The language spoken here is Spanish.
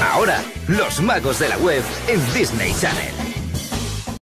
Ahora, los magos de la web en Disney Channel.